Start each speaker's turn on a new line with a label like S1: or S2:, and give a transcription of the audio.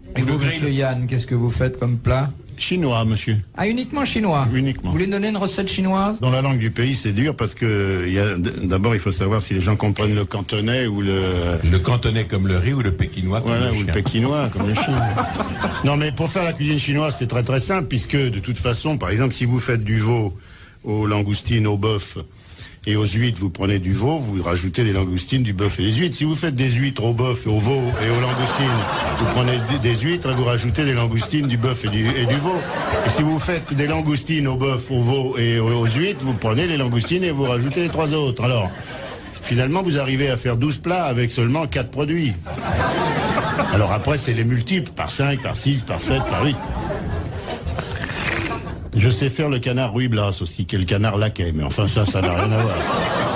S1: Et vous, monsieur Yann, qu'est-ce que vous faites comme plat?
S2: Chinois, monsieur.
S1: Ah, uniquement chinois?
S2: Uniquement.
S1: Vous voulez donner une recette chinoise?
S2: Dans la langue du pays, c'est dur parce que d'abord, il faut savoir si les gens comprennent le cantonais ou le...
S3: Le cantonais comme le riz ou le pékinois comme
S2: voilà,
S3: le
S2: ou
S3: chien.
S2: le pékinois comme le chien. Non, mais pour faire la cuisine chinoise, c'est très très simple puisque de toute façon, par exemple, si vous faites du veau aux langoustines, au bœuf et aux huîtres, vous prenez du veau, vous rajoutez des langoustines, du bœuf et des huîtres. Si vous faites des huîtres au bœuf, au veau et aux langoustines, vous prenez des huîtres et vous rajoutez des langoustines, du bœuf et du veau. Et si vous faites des langoustines au bœuf, au veau et aux huîtres, vous prenez les langoustines et vous rajoutez les 3 autres. Alors, finalement, vous arrivez à faire 12 plats avec seulement 4 produits. Alors après, c'est les multiples, par 5, par 6, par 7, par 8. Je sais faire le canard Ruy Blas aussi, qui est le canard laquais, mais enfin ça n'a rien à voir.